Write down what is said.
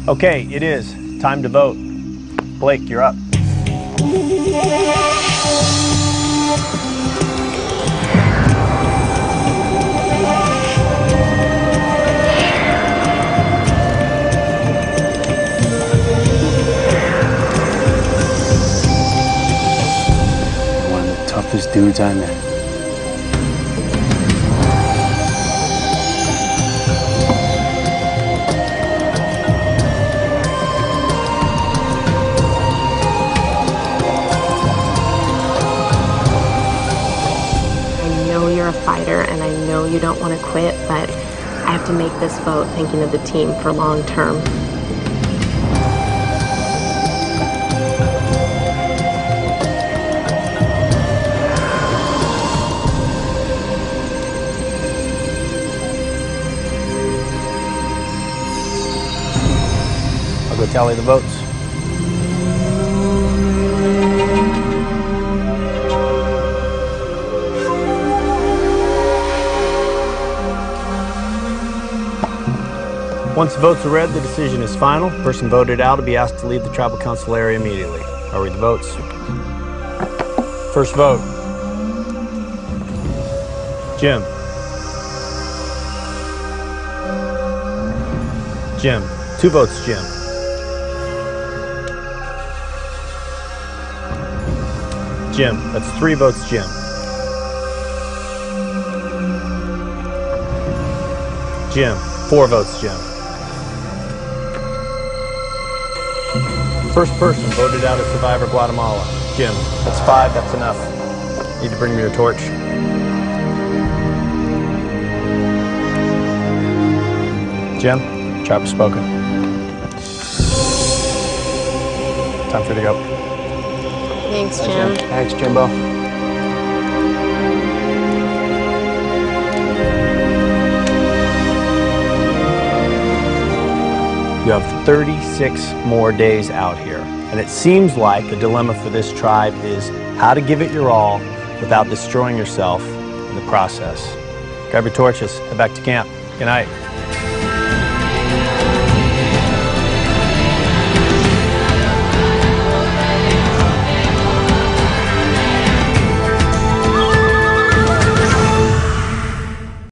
Okay, it is time to vote. Blake, you're up. One of the toughest dudes I met. You're a fighter and I know you don't want to quit, but I have to make this vote thinking of the team for long term. I'll go tally the votes. Once the votes are read, the decision is final. The person voted out will be asked to leave the tribal council area immediately. I'll read the votes. First vote. Jim. Jim. 2 votes, Jim. Jim. That's 3 votes, Jim. Jim. 4 votes, Jim. First person voted out as survivor, Guatemala. Jim, that's 5, that's enough. Need to bring me your torch. Jim, tribe spoken. Time for you to go. Thanks, Jim. Thanks, Jimbo. You have 36 more days out here, and it seems like the dilemma for this tribe is how to give it your all without destroying yourself in the process. Grab your torches, head back to camp. Good night.